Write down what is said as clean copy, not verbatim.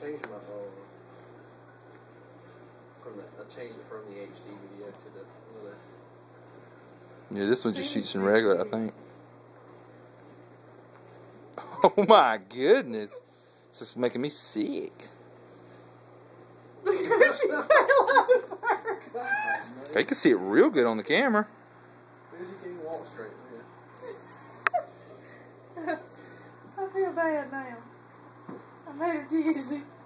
changed my I changed it from the HD video to the other. Yeah, this one just shoots in regular, I think. Oh my goodness. This is making me sick. She fell over. They can see it real good on the camera. You can't walk straight, I feel bad now. I made her dizzy.